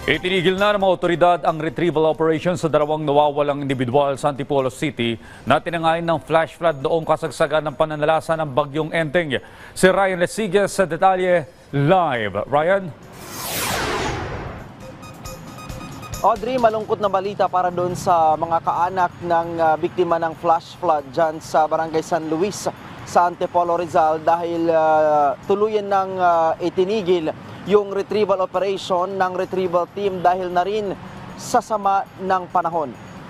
Itinigil na ng mga otoridad ang retrieval operation sa dalawang nawawalang individual sa Antipolo City na tinangayin ng flash flood noong kasagsagan ng pananalasa ng bagyong Enteng. Si Ryan Lesigas sa detalye live. Ryan? Audrey, malungkot na balita para doon sa mga kaanak ng biktima ng flash flood dyan sa Barangay San Luis sa Antipolo, Rizal dahil tuluyan ng itinigil yung retrieval operation ng retrieval team dahil na rin sa sama ng panahon.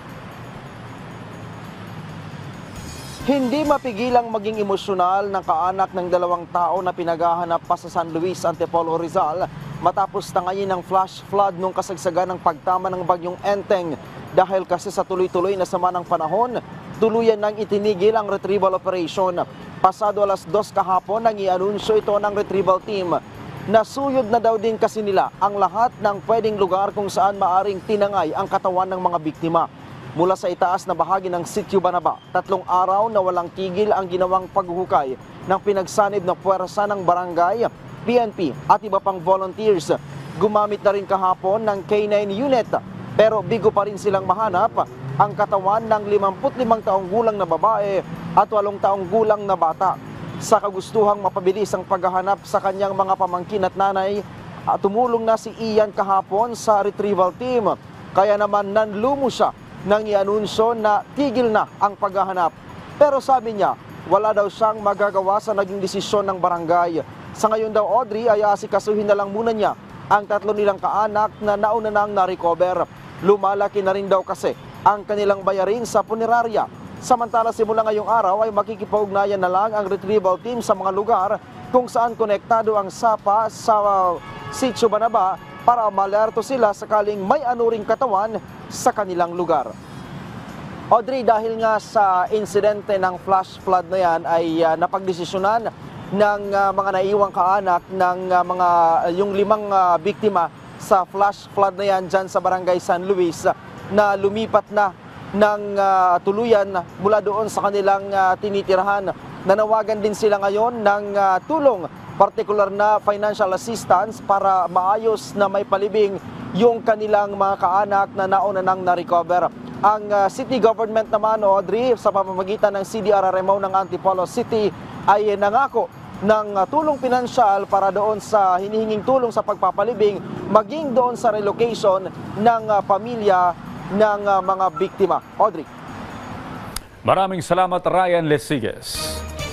Hindi mapigilang maging emosyonal ng kaanak ng dalawang tao na pinaghahanap pa sa San Luis, Antipolo, Rizal matapos tangayin ng flash flood nung kasagsagan ng pagtama ng bagyong Enteng. Dahil kasi sa tuloy-tuloy na sama ng panahon, tuluyan nang itinigil ang retrieval operation. Pasado alas 2 kahapon nang i-anunsyo ito ng retrieval team. Nasuyod na daw din kasi nila ang lahat ng pwedeng lugar kung saan maaring tinangay ang katawan ng mga biktima. Mula sa itaas na bahagi ng Sitio Banaba, 3 araw na walang tigil ang ginawang paghuhukay ng pinagsanib na puwersa ng barangay, PNP at iba pang volunteers. Gumamit na rin kahapon ng K9 unit pero bigo pa rin silang mahanap ang katawan ng 55 taong gulang na babae at 8 taong gulang na bata. Sa kagustuhang mapabilis ang paghahanap sa kanyang mga pamangkin at nanay, tumulong na si Ian kahapon sa retrieval team. Kaya naman nanlumo siya nang i-anunsyo na tigil na ang paghahanap. Pero sabi niya, wala daw siyang magagawa sa naging desisyon ng barangay. Sa ngayon daw, Audrey, ay asikasuhin na lang muna niya ang 3 nilang kaanak na nauna nang na-recover. Lumalaki na rin daw kasi ang kanilang bayarin sa punerarya. Samantala simula ngayong araw ay makikipag-ugnayan na lang ang retrieval team sa mga lugar kung saan konektado ang sapa sa Sitio Banaba para malerto sila sakaling may anuring katawan sa kanilang lugar. Audrey, dahil nga sa insidente ng flash flood na yan ay napagdesisyonan ng mga naiwang kaanak ng yung 5 biktima sa flash flood na yan dyan sa Barangay San Luis na lumipat na ng tuluyan mula doon sa kanilang tinitirahan. Nanawagan din sila ngayon ng tulong, partikular na financial assistance para maayos na may palibing yung kanilang mga kaanak na nauna nang na-recover. Ang city government naman, Audrey, sa pamamagitan ng CDRRMO ng Antipolo City ay nangako ng tulong pinansyal para doon sa hinihinging tulong sa pagpapalibing, maging doon sa relocation ng pamilya ng mga biktima. Audrey. Maraming salamat, Ryan Lesigas.